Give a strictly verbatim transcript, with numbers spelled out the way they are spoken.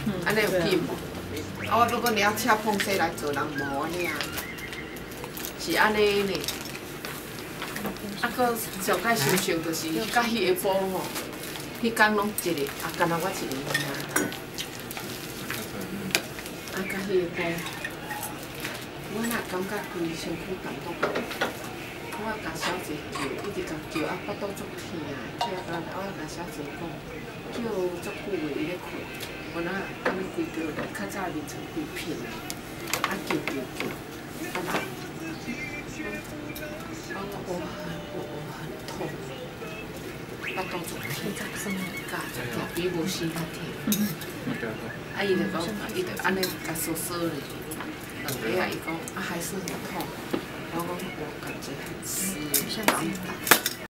安尼有去无？啊，我要搁了请碰洗来做人无安尼啊，是安尼呢。啊，搁上届心情就是甲迄个埔吼，迄天拢一个，啊，干那我一个尔。啊，甲迄个埔，我若感觉规身躯感动。 我甲小姐叫，一直甲叫，啊，腹肚足疼啊！叫到我甲小姐讲，叫足久的伊咧困，我那安尼规条咧，较早眠床规片的，啊叫叫叫，啊嘛，啊我我很我我很痛，腹肚足疼，甲足疼，比无时较疼。啊伊就讲，伊就安尼甲说说咧，两个啊伊讲啊还是很痛。 然后我感觉很湿，很大。